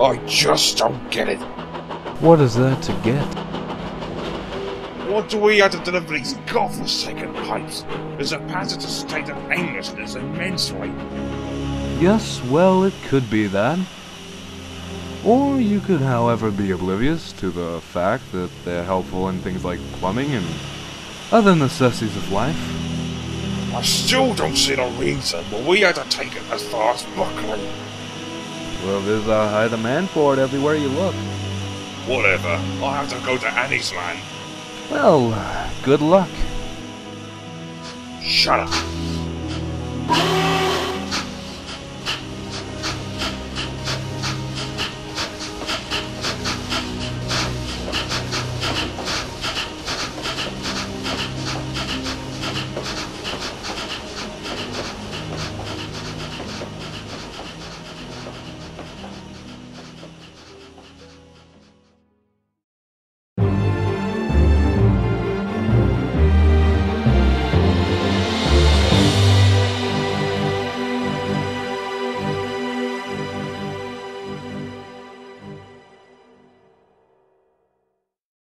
I just don't get it. What is there to get? What do we have to deliver these godforsaken pipes? There's a passive state of aimlessness immensely. Yes, well, it could be that. Or you could, however, be oblivious to the fact that they're helpful in things like plumbing and other necessities of life. I still don't see the reason why we had to take it as far as Buckley. Well, there's a high demand for it everywhere you look. Whatever, I'll have to go to Annie's land. Well, good luck. Shut up.